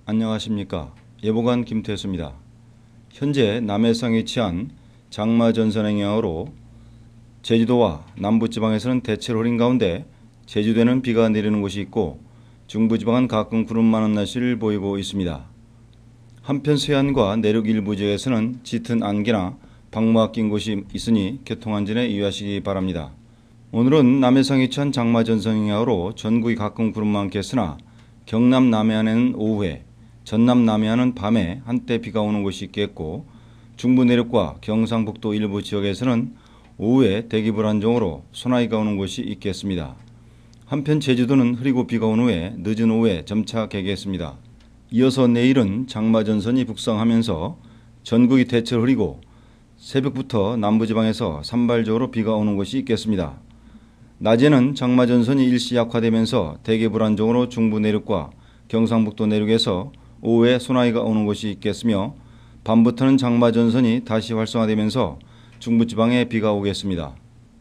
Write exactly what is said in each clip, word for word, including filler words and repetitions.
안녕하십니까. 예보관 김태수입니다. 현재 남해상에 위치한 장마전선의 영향으로 제주도와 남부지방에서는 대체로 흐린 가운데 제주도에는 비가 내리는 곳이 있고 중부지방은 가끔 구름 많은 날씨를 보이고 있습니다. 한편 서해안과 내륙 일부 지역에서는 짙은 안개나 방모가 낀 곳이 있으니 교통안전에 유의하시기 바랍니다. 오늘은 남해상에 위치한 장마전선 영향으로 전국이 가끔 구름 많게 했으나 경남 남해안에는 오후에, 전남 남해안은 밤에 한때 비가 오는 곳이 있겠고 중부 내륙과 경상북도 일부 지역에서는 오후에 대기 불안정으로 소나기가 오는 곳이 있겠습니다. 한편 제주도는 흐리고 비가 온 후에 늦은 오후에 점차 개개했습니다. 이어서 내일은 장마전선이 북상하면서 전국이 대체로 흐리고 새벽부터 남부지방에서 산발적으로 비가 오는 곳이 있겠습니다. 낮에는 장마전선이 일시 약화되면서 대기 불안정으로 중부 내륙과 경상북도 내륙에서 오후에 소나기가 오는 곳이 있겠으며 밤부터는 장마전선이 다시 활성화되면서 중부지방에 비가 오겠습니다.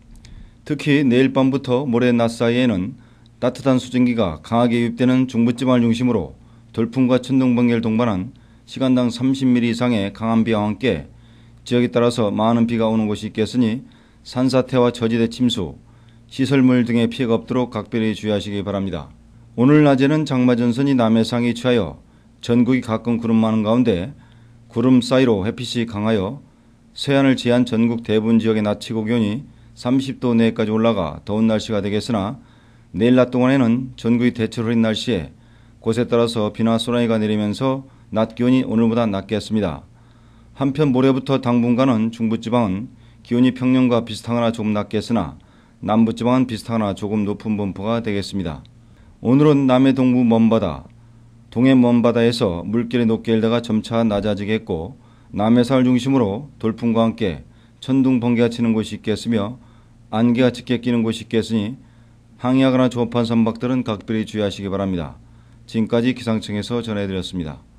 특히 내일 밤부터 모레 낮 사이에는 따뜻한 수증기가 강하게 유입되는 중부지방을 중심으로 돌풍과 천둥, 번개를 동반한 시간당 삼십 밀리미터 이상의 강한 비와 함께 지역에 따라서 많은 비가 오는 곳이 있겠으니 산사태와 저지대 침수, 시설물 등의 피해가 없도록 각별히 주의하시기 바랍니다. 오늘 낮에는 장마전선이 남해상에 위치하여 전국이 가끔 구름 많은 가운데 구름 사이로 햇빛이 강하여 서해안을 제한 전국 대부분 지역의 낮 최고 기온이 삼십 도 내까지 올라가 더운 날씨가 되겠으나 내일 낮 동안에는 전국이 대체로 흐린 날씨에 곳에 따라서 비나 소나기가 내리면서 낮 기온이 오늘보다 낮겠습니다. 한편 모레부터 당분간은 중부지방은 기온이 평년과 비슷하거나 조금 낮겠으나 남부지방은 비슷하거나 조금 높은 분포가 되겠습니다. 오늘은 남해 동부 먼바다, 동해 먼바다에서 물결이 높게 일다가 점차 낮아지겠고 남해상을 중심으로 돌풍과 함께 천둥, 번개가 치는 곳이 있겠으며 안개가 짙게 끼는 곳이 있겠으니 항해하거나 조업한 선박들은 각별히 주의하시기 바랍니다. 지금까지 기상청에서 전해드렸습니다.